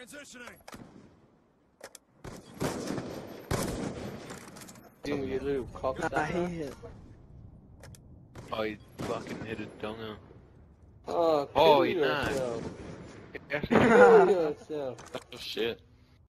Transitioning. Dude, you little cocksucker. Nah, he hit. Oh, he fucking hit a donger. Oh, Oh, kill he yourself. died. Kill yourself. Oh shit.